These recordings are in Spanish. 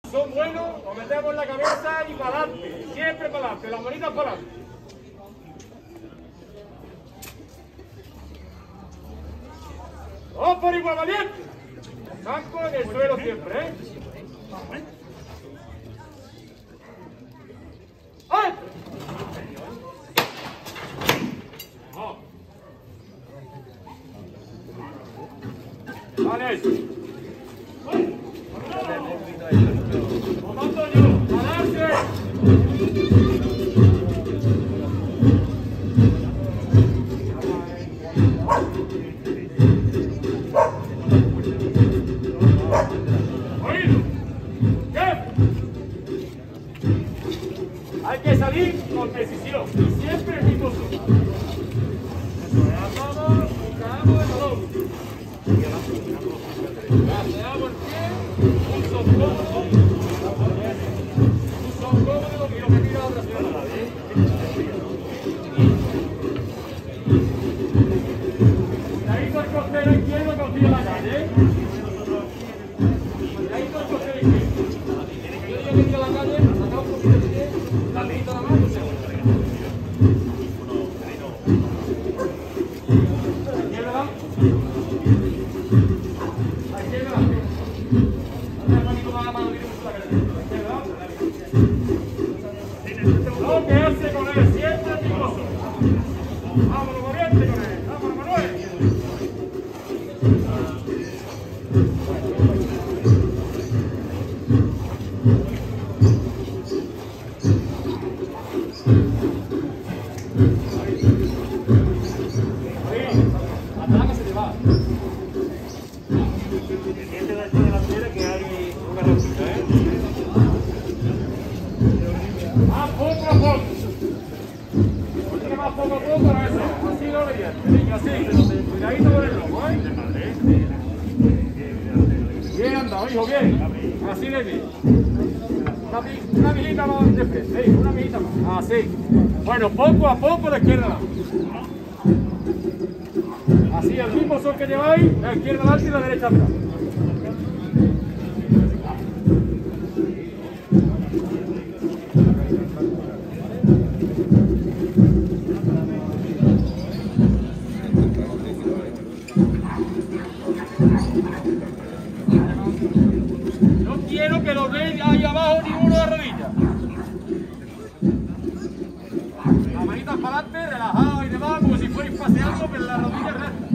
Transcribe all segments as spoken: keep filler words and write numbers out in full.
Son buenos, nos metemos la cabeza y para adelante, siempre para adelante, las manitas para adelante. ¡Vamos por igual, valiente! Saco en el suelo siempre, ¿eh? ¡Ay! Vale, eso. Comando yo, pararse. Oído. ¿Qué? Hay que salir con decisión y siempre el mismo son. Vamos, buscamos el balón. Paseamos el pie, un socorro, un socorro y lo que tira a otra ciudad. Cuidadito el costero izquierdo que os tira la calle. Cuidadito el costero izquierdo. Yo digo que tira la calle, saca un poquito de pie, la quita la mano y se vuelve. No, que hace con él, siempre picoso. Vámonos, corriente con él. Vámonos, Manuel. Ahí, atrás que se te va. Pendiente de aquí de la piedra que hay una rosita, ¿eh? A poco a poco. Porque más poco a poco a eso. Así lo veía. Venga, así. Cuidadito con el lomo, ¿eh? Bien andado, hijo, bien. Así de bien. Una, una mijita más de frente, ¿eh? Una mijita más. Así. Bueno, poco a poco la izquierda. Así, el mismo son que lleváis, la izquierda adelante y la derecha atrás. No quiero que lo veáis ahí abajo ni uno de rodillas. Las manitas para adelante, relajados y demás, como si fuerais paseando, pero las rodillas rectas.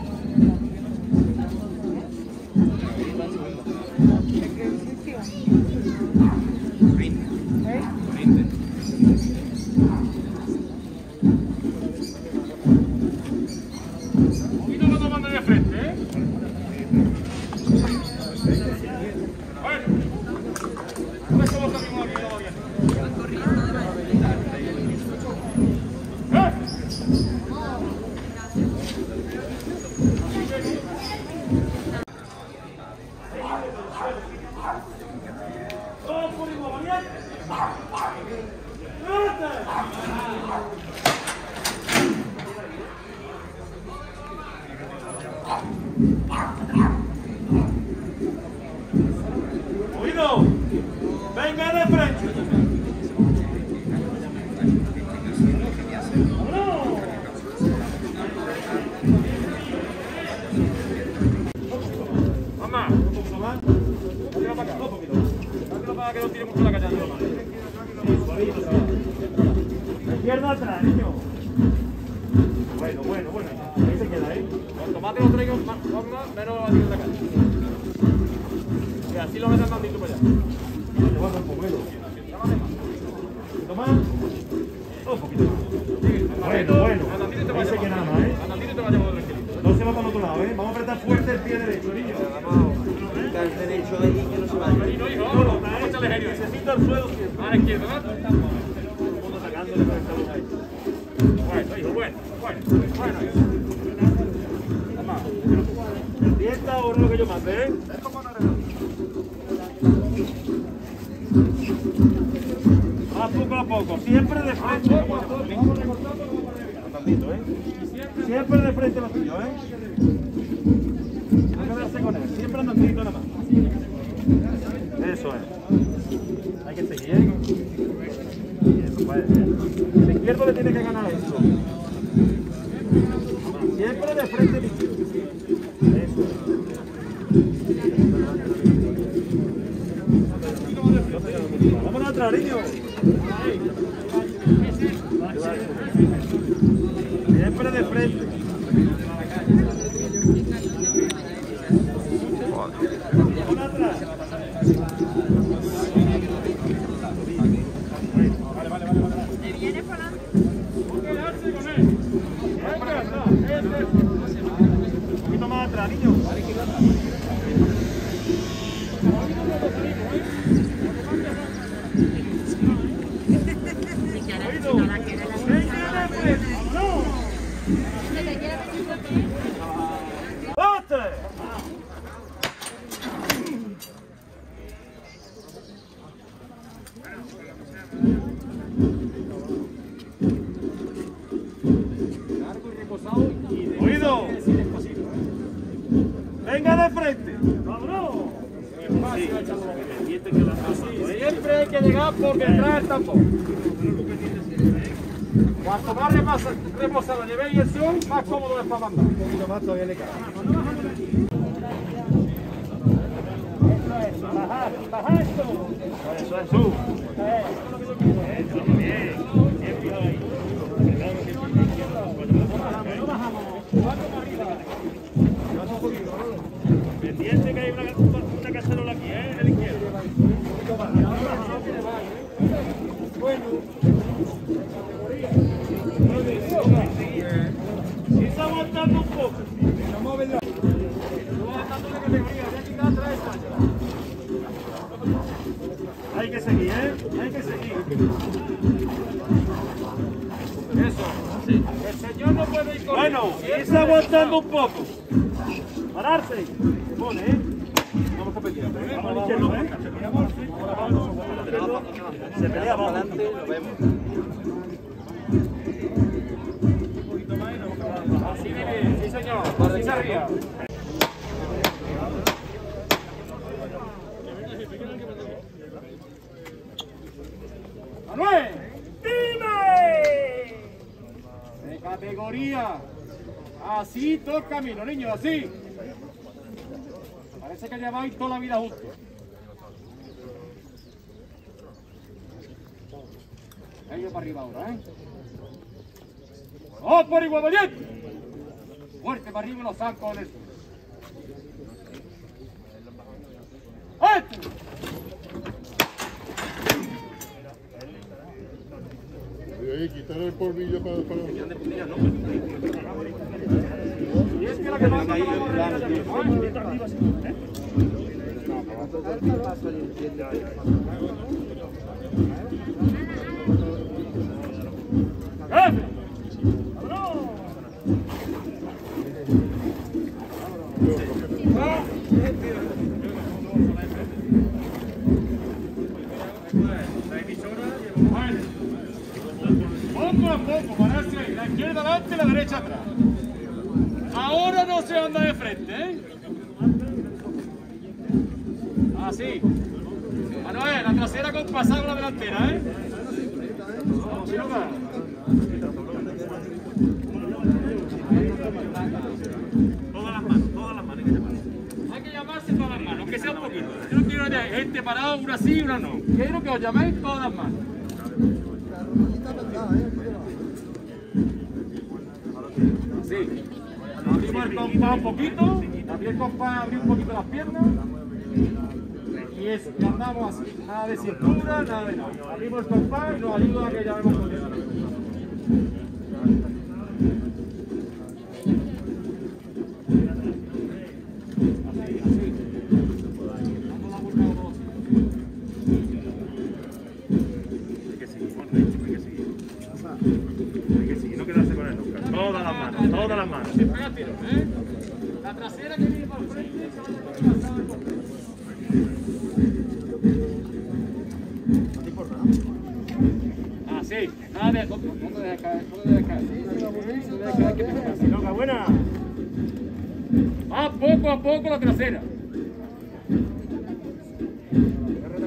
Un poquito lo tomando de frente, ¿eh? Bueno, no es como salimos aquí todavía. ¡Eh! ¡Todos por igual, valiente! ¡Oído! ¡Venga de frente! ¡Vámonos! Mamá, un poquito más. Dátelo para acá, un poquito más. Dátelo para que no tire mucho la calle. La izquierda atrás, niño. Bueno, bueno, bueno. Ahí se queda, ¿eh? Cuanto más te lo traigo, más, menos la tiro en la calle. Y así lo metan tantito para allá. Te vas a un poquito. Un poquito más. Un poquito más. Bueno, bueno. Ahí se queda más, ¿eh? No se va para el otro lado, ¿eh? Vamos a apretar fuerte el pie derecho, niño. El derecho ahí que no se vaya. No, no, vamos a echarle genio. Necesita el suelo siempre. A la izquierda, ¿verdad? Estamos sacándole para que estamos ahí. Bueno, hijo, bueno, bueno, bueno. Vamos. ¿Dieta o lo que yo mande, eh? A poco a poco, siempre de frente. Poco a poco, vamos recortando, vamos recortando, ¿eh? Siempre de frente los tuyos, ¿eh? No quedarse con él, siempre andandito nada más. Eso. Eso es. Hay que seguir, ¿eh? Eso, pues. El izquierdo le tiene que ganar esto. Siempre de frente el izquierdo. Eso. Vámonos atrás, niño. Siempre de frente. Vámonos atrás. Vale, vale, vale, vale. ¿Te vienes para adelante? Quedarse con él. Siempre atrás. Un poquito más atrás, niño. Oído. Venga de frente. ¡Vámonos! Siempre hay que llegar por detrás del tambor. Cuanto más reposada llevéis el son, más cómodo es para mandar. Un poquito más todavía le cae. Eso es, bajar, bajar esto. Eso es, sub. Eso, bien. Bien fijo ahí. No bajamos. Cuatro para arriba. Un poquito. Pendiente que hay una, una cacerola aquí, ¿eh? En el izquierdo. Bueno. Si está aguantando un poco. Vamos a verlo. No aguantando la categoría. Voy a quitar atrás esta. Hay que seguir, ¿eh? Hay que seguir. Eso. Sí. El señor no puede ir corriendo. Bueno, si está aguantando un poco. Pararse. Se pone, ¿eh? Vamos a pelear. Vamos a la izquierda, ¿eh? Se pelea para adelante, lo vemos. Así viene, sí señor. Así se arriba. ¡Manuel! ¡Dime! De categoría. Así todo el camino, niños, así. Parece que lleváis toda la vida juntos. Ellos para arriba ahora, ¿eh? ¡Oh, por igual valiente! Fuerte para arriba y los zancos en eso. ¡Este! Eh, quitar el polvillo para... para... Y es que la que manda la borrera ya mismo, ¿eh? ¡Eh! Poco a poco, pararse ahí, la izquierda adelante y la derecha atrás. Ahora no se anda de frente, ¿eh? Así. Manuel, la trasera compasada con la delantera, ¿eh? ¿Sí no va? Todas las manos, todas las manos hay que llamarse. Hay que llamarse todas las manos, aunque sea un poquito. Yo no quiero gente parada, una sí y una no. Quiero que os llaméis todas las manos. Sí. Abrimos el compás un poquito, abrí el compás, abrí un poquito las piernas y es que andamos así, nada de cintura, nada de nada. Abrimos el compás y nos ayuda a que llamemos con eso. Así, así. Dando la vuelta a dos. Hay que seguir, hay que seguir. Hay que seguir, no quedarse con él nunca. Todas las manos, todas las manos. Sin pegar tiros, ¿eh? La trasera que viene por frente se va a tener que pasar por frente. Así, nada de eso. No te dejes caer, no te dejes caer. No te dejes caer que te pegas. ¡Loca buena! Va poco a poco la trasera.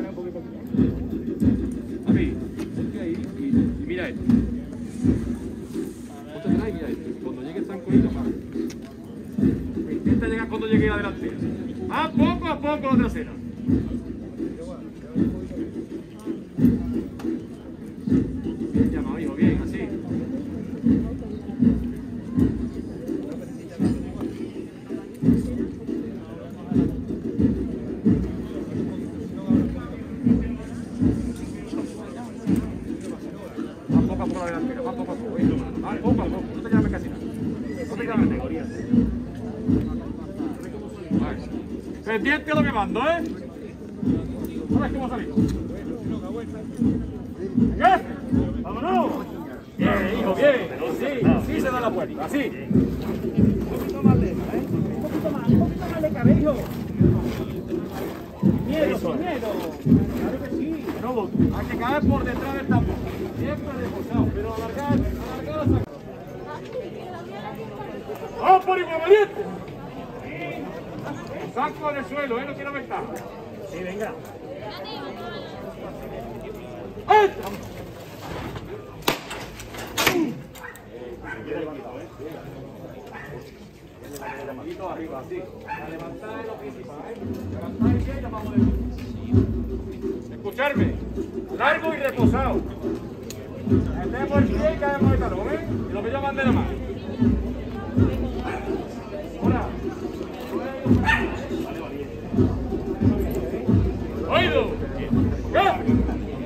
Pendiente a lo que mando, ¿eh? A ver cómo salimos. ¿Qué? ¡Vámonos! Bien, hijo, bien. Sí, sí se da la vuelta, así. Un poquito más lejos, ¿eh? Un poquito más, un poquito más de cabello. Miedo, sin miedo. Claro que sí. No, hay que caer por detrás del tambor. Siempre reforzado, pero alargar, alargar hasta acá. ¡Vamos por igual, valiente! Saco en el suelo, ¿eh? No quiero ventaja. Sí, venga. ¡Eh! El manito arriba, así. A levantar lo principal, ¿eh? Levantar el pie y llamamos de nuevo. Escucharme. Largo y reposado. Metemos el pie y caemos de talón, ¿eh? Y lo que llaman de la mano. Ahora. ¡Oído! ¿Qué?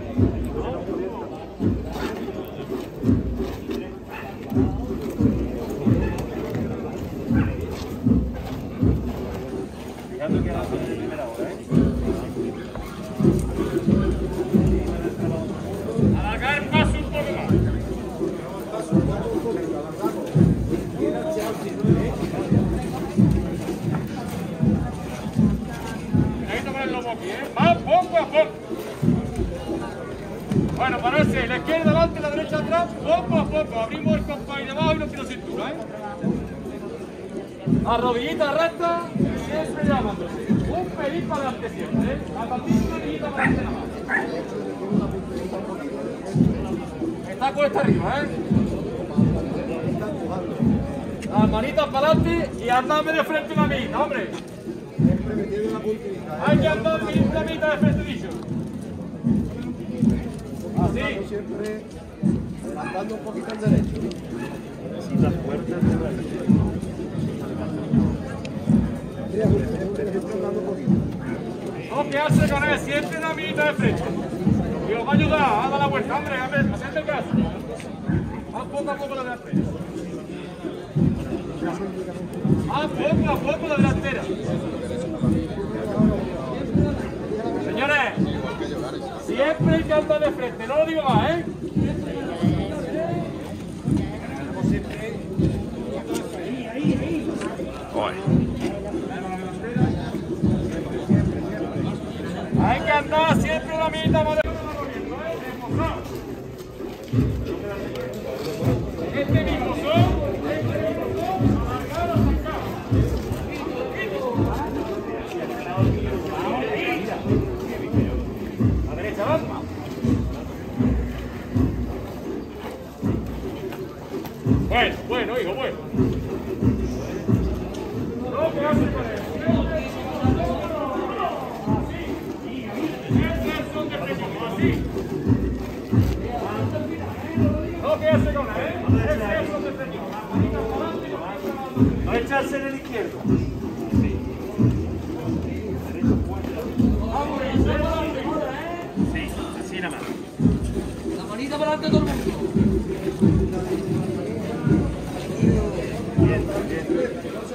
Fíjate que la zona de primera hora, ¿eh? Alargar el paso un poco más. Ahí toca el lomo aquí, ¿eh? Más poco a poco. Bueno, parece, la izquierda adelante, la derecha atrás, poco a poco. Abrimos el compás de abajo y no quiero cintura, ¿eh? A rodillita recta, siempre llamándose. Un pelín para adelante siempre, ¿eh? A partir de una rodillita para adelante nada más. Está cuesta arriba, ¿eh? Las manitas para adelante y andame de frente una mitad, hombre. Hay que andar una mitad de frente, dicho. Así. Siempre levantando un poquito al derecho. Necesitas fuertes de ver. No, ¿qué hace con él? Siempre una mitad de frente. Y os va a ayudar a dar la vuelta, hombre, a ver, haced el caso. Más poco a poco la delantera. Más poco a poco la delantera. Señores, siempre hay que andar de frente, no lo digo más, ¿eh? Hay que andar siempre la mitad más de... Este mismo son, este mismo son, alargar hasta acá. A derecha, ¿vas? Bueno, bueno, hijo, bueno. No, ¿qué hace con él? No, ¿qué hace con él? ¿Eh? No echarse en el izquierdo. Sí, así nada más. La manita para adelante todo el mundo. Bien, bien.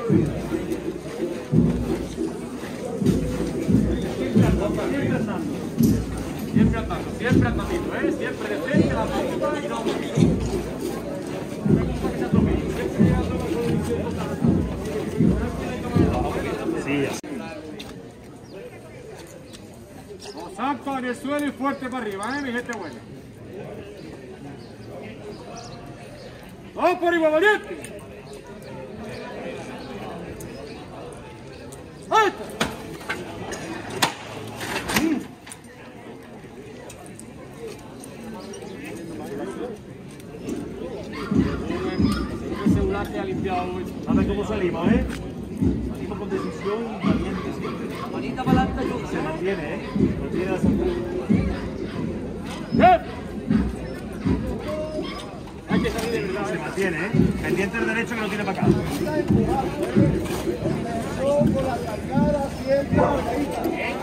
Siempre andando, siempre andando, ¿eh? Siempre de frente a la punta y no me gusta que se atropelle. Siempre llegando a la sí, así. Los zancos en el suelo y fuerte para arriba, ¿eh? Mi gente buena. ¡Vamos por igual, valiente! ¡Ay! El celular te ha limpiado hoy. A ver cómo salimos, ¿eh? Salimos con decisión y valiente siempre. La manita para adelante ayuda. Se mantiene, ¿eh? Mantiene la cintura. ¡Eh! Hay que salir de verdad. Se mantiene, ¿eh? Pendiente del derecho que lo tiene para acá. Con la cargada siempre arriba.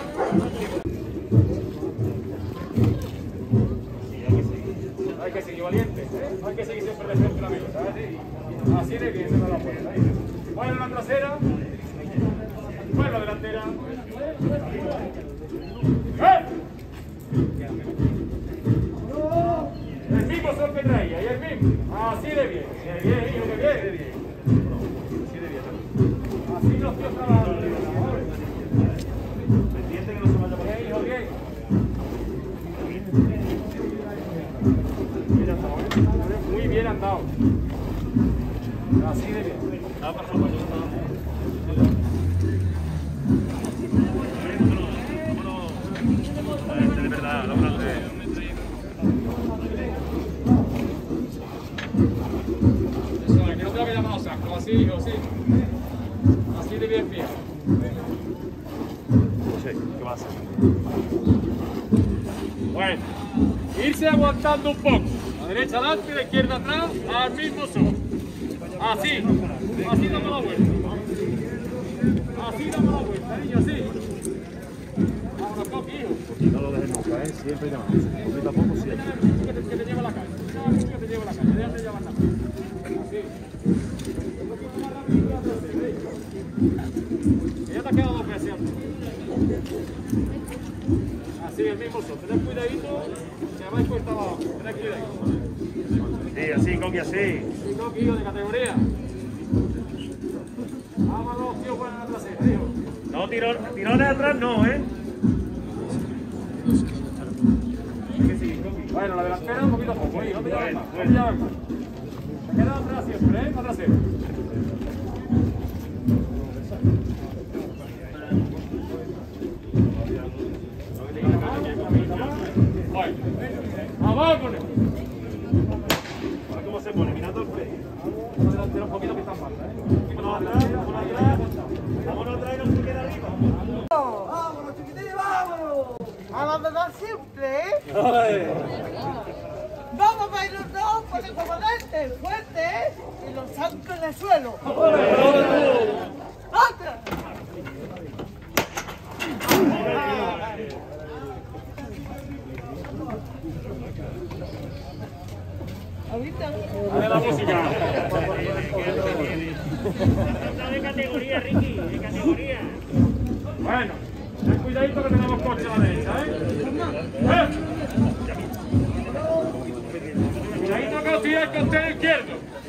Hay que seguir valiente, ¿eh? Hay que seguir siempre de frente a la mesa, ¿sabes? Así de bien se da la puerta. Bueno, la trasera. Bueno, la delantera. ¡Eh! El mismo son que traía, y el mismo. Así de bien. Bien, bien, hijo, que bien. bien. Así de bien. Así los tíos trabajan. Pendiente que no se vaya por ahí, hijo, bien. Bien andado, ¿eh? Muy bien andado. Así de bien. Nada para el de verdad, lo grande. Eso, que no te lo que llamamos saco, así, hijo, sí. Así de bien fijo. Sí, ¿qué va a hacer? Bueno, irse aguantando un poco. La derecha adelante, la izquierda atrás, al mismo son. Así, así damos la vuelta. Así damos la vuelta, niño, así. Vamos a poco, hijo. No lo dejes nunca, ¿eh? Siempre llama. Poquito a poco, siempre. Que te, que te lleva a la calle. No, que te lleva a la calle. Déjate llevar la calle. Así. Un poquito más rápido que la trasera, ¿eh? Ya te ha quedado dos veces antes. Así, el mismo son. Tened cuidadito. Se vais cuesta abajo. Tened cuidadito. Sí, así, Coqui, así. Sí, Coqui, hijo de categoría. Vámonos, tío, para la trasera, hijo. No, tirón, tirones atrás no, ¿eh? Bueno, la delantera un poquito a poco, hijo. No te lleves más. No te lleves más. Se queda atrás siempre, ¿eh? La trasera. Abajo con él. ¿Cómo se pone? Mirando el frente. La delantera un poquito que está mal, ¿eh? Vámonos atrás, vámonos atrás. Vámonos atrás y no se queda arriba. ¡Vámonos, chiquitines, vámonos! A la verdad simple, ¿eh? Vamos a bailarnos con el comandante fuerte, ¿eh? Y los zancos en el suelo. ¡Otra! Ahorita. Dale la música. De categoría, Ricky, de categoría. Bueno, ten cuidadito que tenemos coche a la derecha, ¿eh? ¡Eh! Cuidadito que os tira el costero izquierdo.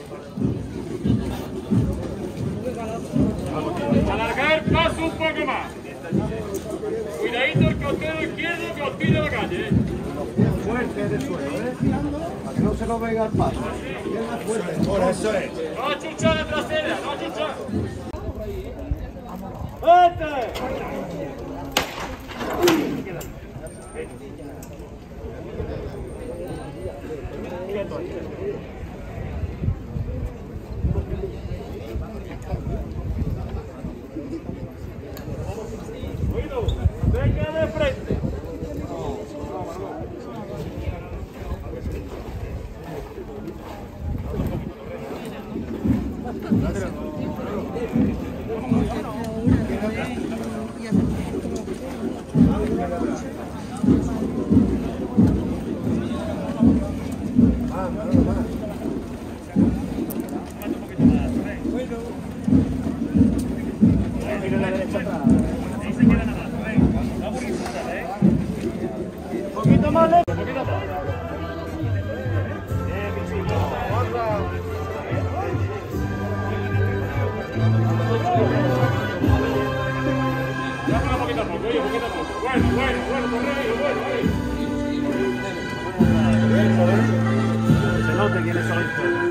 Alargar el paso un poco más. Cuidadito el costero izquierdo que os tire a la calle, ¿eh? Fuerte de suelo, ¿eh? Para que no se nos venga el paso. Bien fuerte. Por eso es. No chuchar la trasera, no chuchar. Oído, venga de frente. Poquito más lejos, poquito más. Ya para poquito a poco, oye, poquito a poco. Bueno, bueno, bueno, correcto, bueno, ahí. Se nota quiénes son.